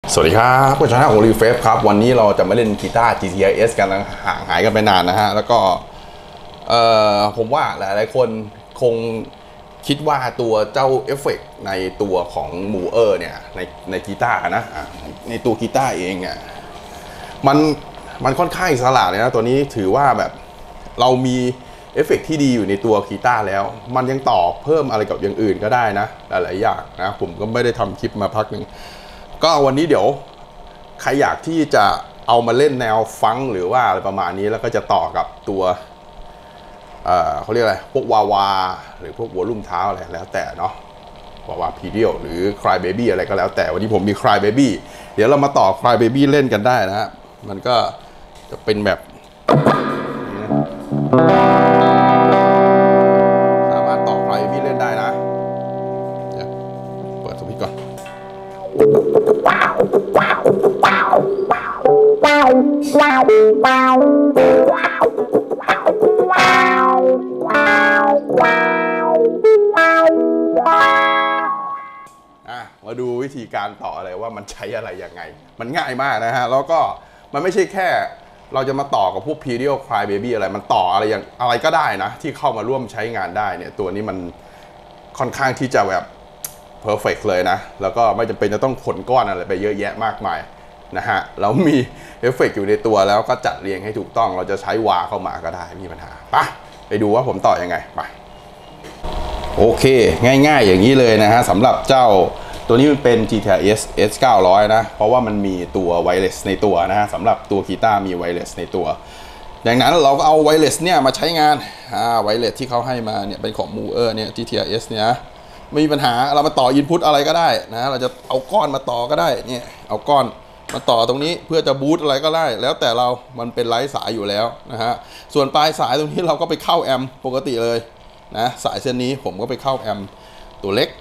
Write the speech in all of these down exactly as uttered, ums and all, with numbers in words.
สวัสดีครับผู้ชนะของรีเฟฟครับวันนี้เราจะมาเล่นกีตาร์ จี ที ไอ เอส กันนะห่างหายกันไปนานนะฮะแล้วก็เอ่อผมว่าหลายๆคนคงคิดว่าตัวเจ้าเอฟเฟกต์ในตัวของมูเออร์เนี่ยในในกีตาร์นะในตัวกีตาร์เองเนี่ยมันมันค่อนข้างอิสระเลยนะตัวนี้ถือว่าแบบเรามีเอฟเฟกต์ที่ดีอยู่ในตัวกีตาร์แล้วมันยังต่อเพิ่มอะไรกับอย่างอื่นก็ได้นะหลายๆอย่างนะผมก็ไม่ได้ทำคลิปมาพักหนึ่งก็วันนี้เดี๋ยวใครอยากที่จะเอามาเล่นแนวฟังก์หรือว่าอะไรประมาณนี้แล้วก็จะต่อกับตัวเอ่อเขาเรียกอะไรพวกวาวาหรือพวกวอลลุ่มเท้าอะไรแล้วแต่เนาะวาวาพีเดียลหรือ Cry Baby อะไรก็แล้วแต่วันนี้ผมมี Cry Baby เดี๋ยวเรามาต่อ Cry Baby เล่นกันได้นะฮะมันก็จะเป็นแบบสามารถต่อ Cry Baby เล่นได้นะเดี๋ยวเปิดสวิตช์ก่อนมาดูวิธีการต่ออะไรว่ามันใช้อะไรยังไงมันง่ายมากนะฮะแล้วก็มันไม่ใช่แค่เราจะมาต่อกับพวก Pedal Cry Baby อะไรมันต่ออะไรอย่างอะไรก็ได้นะที่เข้ามาร่วมใช้งานได้เนี่ยตัวนี้มันค่อนข้างที่จะแบบเพอร์เฟกต์เลยนะแล้วก็ไม่จำเป็นจะต้องขนก้อนอะไรไปเยอะแยะมากมายนะฮะเรามีเอฟเฟกต์อยู่ในตัวแล้วก็จัดเรียงให้ถูกต้องเราจะใช้วาเข้ามาก็ได้ไม่มีปัญหาไปไปดูว่าผมต่อยังไงไปโอเคง่ายๆอย่างนี้เลยนะฮะสำหรับเจ้าตัวนี้มันเป็น จี ที ไอ เอส เอส เก้าร้อย นะเพราะว่ามันมีตัวไวเลสในตัวนะฮะสำหรับตัวกีตาร์มีไวเลสในตัวดังนั้นเราก็เอาไวเลสเนี่ยมาใช้งานอ่าไวเลสที่เขาให้มาเนี่ยเป็นของมูเออร์เนี่ย จี ที ไอ เอส เนี่ยไม่มีปัญหาเรามาต่ออินพุตอะไรก็ได้นะเราจะเอาก้อนมาต่อก็ได้เนี่ยเอาก้อนมาต่อตรงนี้เพื่อจะบูตอะไรก็ได้แล้วแต่เรามันเป็นไร้สายอยู่แล้วนะฮะส่วนปลายสายตรงนี้เราก็ไปเข้าแอมปกติเลยนะสายเส้นนี้ผมก็ไปเข้าแอมตัวเล็ก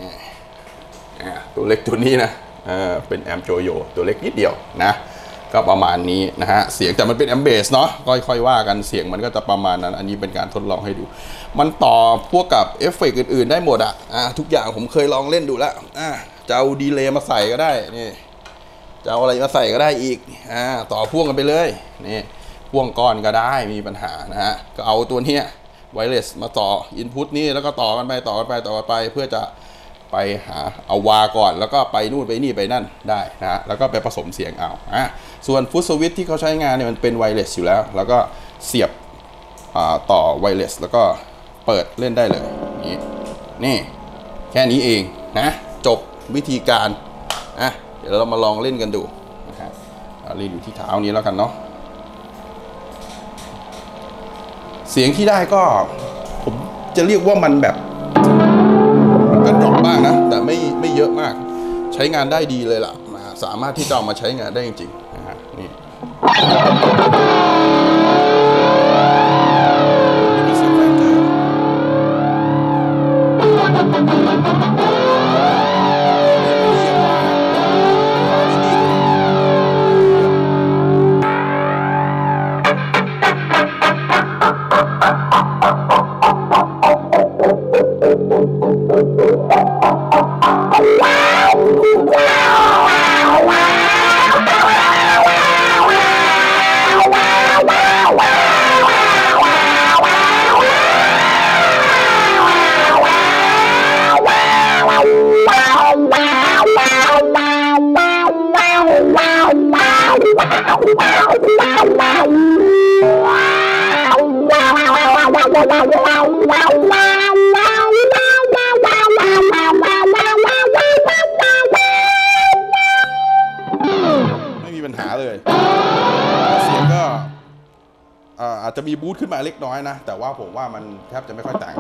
ตัวเล็กตัวนี้นะเป็นแอมโจโยตัวเล็กนิดเดียวนะก็ประมาณนี้นะฮะเสียงแต่มันเป็นแอมเบสเนาะค่อยๆว่ากันเสียงมันก็จะประมาณนั้นอันนี้เป็นการทดลองให้ดูมันต่อพวกกับเอฟเฟกต์อื่นๆได้หมดอ่ะอ่าทุกอย่างผมเคยลองเล่นดูแล้วอ่าจะเอาดีเลย์มาใส่ก็ได้นี่จะเอาอะไรมาใส่ก็ได้อีกอ่าต่อพ่วงกันไปเลยนี่พ่วงก้อนก็ได้มีปัญหานะฮะก็เอาตัวนี้ไวเลสมาต่ออินพุตนี้แล้วก็ต่อกันไปต่อกันไปต่อกันไปเพื่อจะไปหาเอาวาก่อนแล้วก็ไปนู่นไปนี่ไปนั่นได้นะฮะแล้วก็ไปผสมเสียงเอาอ่ะส่วนฟุตสวิตช์ที่เขาใช้งานเนี่ยมันเป็นไวเลสอยู่แล้วแล้วก็เสียบต่อไวเลสแล้วก็เปิดเล่นได้เลยนี่นี่แค่นี้เองนะจบวิธีการอ่ะเดี๋ยวเรามาลองเล่นกันดูนะฮะเล่นอยู่ที่เท้านี้แล้วกันเนาะเสียงที่ได้ก็ผมจะเรียกว่ามันแบบก็ดรอปบ้างนะแต่ไม่ไม่เยอะมากใช้งานได้ดีเลยล่ะสามารถที่จะเอามาใช้งานได้จริงๆนะฮะนี่มีเสียงแฟนเจอไม่มีปัญหาเลยเสียงก็อาจจะมีบูทขึ้นมาเล็กน้อยนะแต่ว่าผมว่ามันแทบจะไม่ค่อยต่าง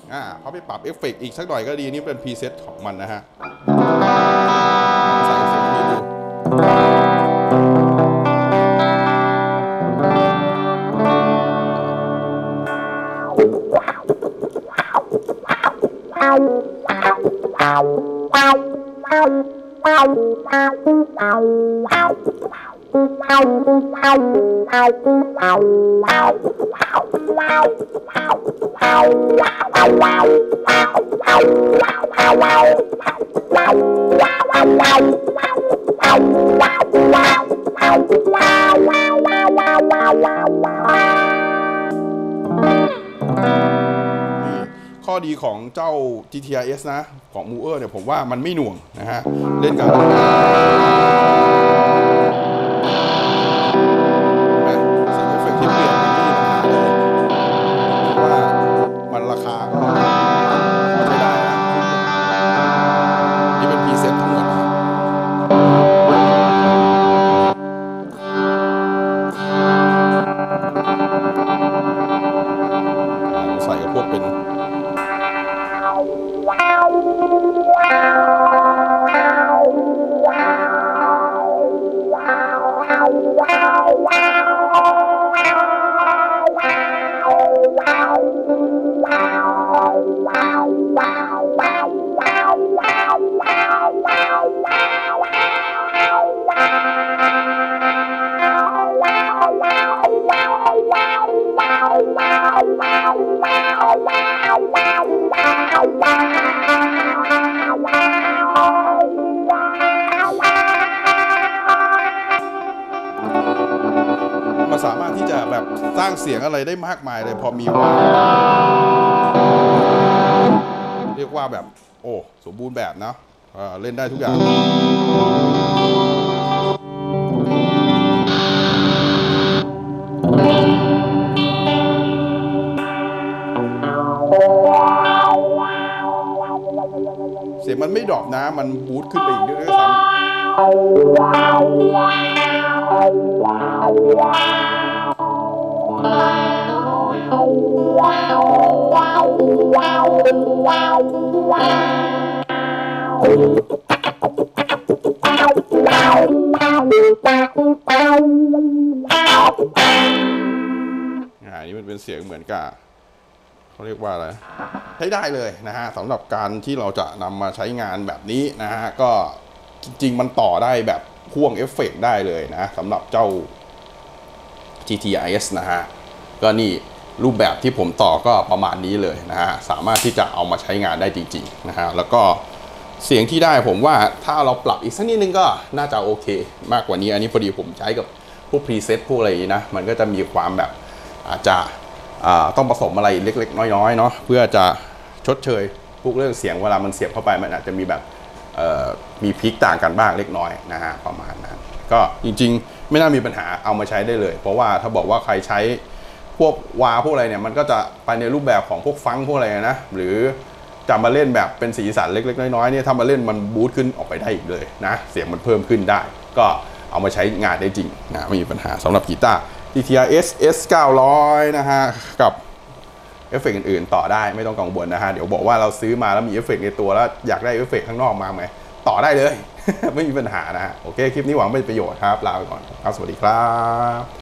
อ่าเขาไปปรับเอฟเฟกต์อีกสักหน่อยก็ดีนี่เป็นพรีเซตของมันนะฮะใส่เสียงนี้ดูข้อดีของเจ้า จี ที อาร์ เอส นะของ Mover เนี่ยผมว่ามันไม่หน่วงนะฮะเล่นกันเสียงเอฟเฟกต์ที่เปลี่ยนไม่มีปัญหาเลยว่ามันราคาก็ใช้ได้นะนี่เป็นพรีเซตทั้งหมดใส่กับพวกเป็นมันสามารถที่จะแบบสร้างเสียงอะไรได้มากมายเลยพอมีวางเรียกว่าแบบโอ้สมบูรณ์แบบนะเล่นได้ทุกอย่างเสียงมันไม่ดรอปนะมันบูทขึ้นไปอีกด้วยซ้ำอ่านี่มันเป็นเสียงเหมือนกับเขาเรียกว่าอะไรใช้ได้เลยนะฮะสำหรับการที่เราจะนำมาใช้งานแบบนี้นะฮะก็จริงๆมันต่อได้แบบพ่วงเอฟเฟกต์ได้เลยนะสำหรับเจ้า จี ที อาร์ เอส นะฮะก็นี่รูปแบบที่ผมต่อก็ประมาณนี้เลยนะฮะสามารถที่จะเอามาใช้งานได้จริงๆนะฮะแล้วก็เสียงที่ได้ผมว่าถ้าเราปรับอีกสักนิดนึงก็น่าจะโอเคมากกว่านี้อันนี้พอดีผมใช้กับพวกพรีเซตพวกอะไรอย่างนี้นะมันก็จะมีความแบบอาจจะต้องผสมอะไรเล็กๆน้อยๆเนาะเพื่อจะชดเชยพวกเรื่องเสียงเวลามันเสียบเข้าไปมันอาจจะมีแบบมีพลิกต่างกันบ้างเล็กน้อยนะฮะประมาณนั้นก็จริงๆไม่น่ามีปัญหาเอามาใช้ได้เลยเพราะว่าถ้าบอกว่าใครใช้พวกวาพวกอะไรเนี่ยมันก็จะไปในรูปแบบของพวกฟังพวกอะไรนะหรือจะมาเล่นแบบเป็นสีสันเล็กๆน้อยๆเนี่ยถ้ามาเล่นมันบูทขึ้นออกไปได้อีกเลยนะเสียงมันเพิ่มขึ้นได้ก็เอามาใช้งานได้จริงนะไม่มีปัญหาสำหรับกีตาร์ จี ที อาร์ เอส เอส เก้าร้อย นะฮะกับเอฟเฟกต์อื่นๆต่อได้ไม่ต้องกังวลนะฮะเดี๋ยวบอกว่าเราซื้อมาแล้วมีเอฟเฟกต์ในตัวแล้วอยากได้เอฟเฟกต์ข้างนอกมาไหมต่อได้เลย ไม่มีปัญหานะฮะโอเคคลิปนี้หวังเป็นประโยชน์ครับลาไปก่อนครับสวัสดีครับ